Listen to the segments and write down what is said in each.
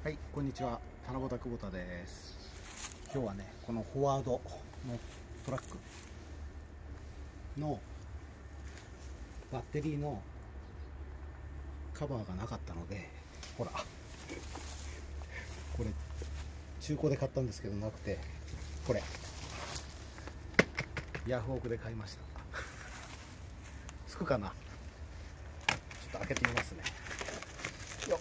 はい、こんにちは。七夕久保田です。今日はね、このフォワードのトラックのバッテリーのカバーがなかったので、ほら、これ中古で買ったんですけどなくて、これヤフオクで買いました。つくかな？ちょっと開けてみますね。よっ。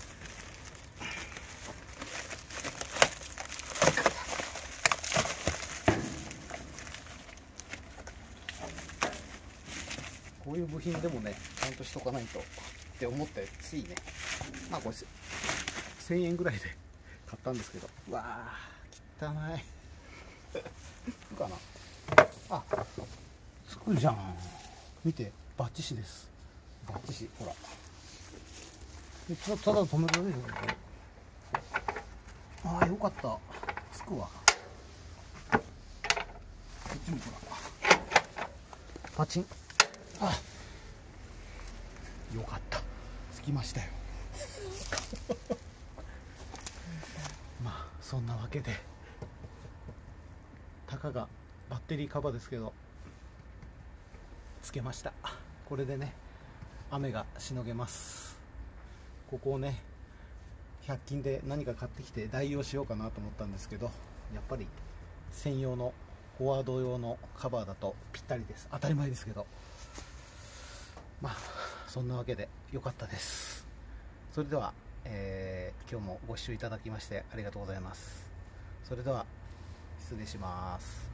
こういう部品でもね、ちゃんとしとかないとって思って、ついね、まあこれ1000円ぐらいで買ったんですけど、うわー、汚い。つくかなあ、つくじゃん。見て、バッチシです。バッチシ、ほら。でただ止められるよね、これ。ああ、よかった。つくわ。こっちもほら。パチン。あ、よかった。つきましたよ。まあそんなわけで、たかがバッテリーカバーですけどつけました。これでね、雨がしのげます。ここをね、100均で何か買ってきて代用しようかなと思ったんですけど、やっぱり専用のフォワード用のカバーだとぴったりです。当たり前ですけど、まあそんなわけで良かったです。それでは、今日もご視聴いただきましてありがとうございます。それでは失礼します。